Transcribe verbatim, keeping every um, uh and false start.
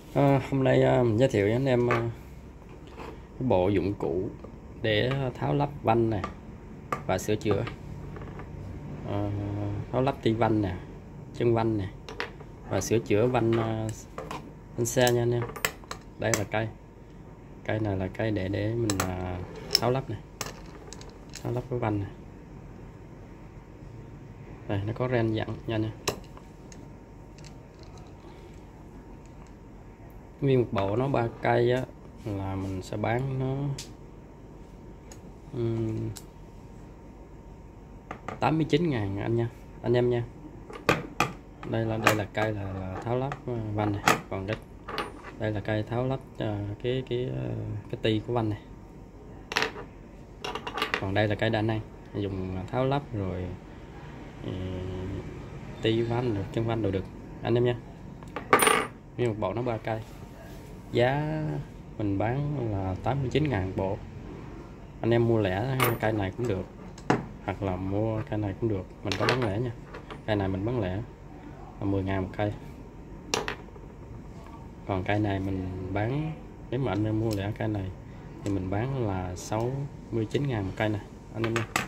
À, hôm nay à, mình giới thiệu với anh em à, cái bộ dụng cụ để tháo lắp vanh nè và sửa chữa, à, tháo lắp ti vanh nè, chân vanh nè và sửa chữa vanh à, vanh xe nha anh em. Đây là cây cây này là cây để để mình à, tháo lắp này, tháo lắp cái vanh này. Đây nó có ren dặn nha anh em. Nguyên một bộ nó ba cây á là mình sẽ bán nó um, tám mươi chín ngàn anh nha anh em nha. Đây là đây là cây là, là tháo lắp vanh này, còn đây đây là cây tháo lắp uh, cái cái uh, cái ti của vanh này, còn đây là cây đa năng dùng tháo lắp rồi uh, ti vanh được, chân vanh đều được anh em nha. Nguyên một bộ nó ba cây, giá mình bán là tám mươi chín ngàn bộ. Anh em mua lẻ cây này cũng được, hoặc là mua cây này cũng được, mình có bán lẻ nha. Cây này mình bán lẻ là mười ngàn một cây, còn cây này mình bán, nếu mà anh em mua lẻ cây này thì mình bán là sáu mươi chín ngàn một cây này anh em nha.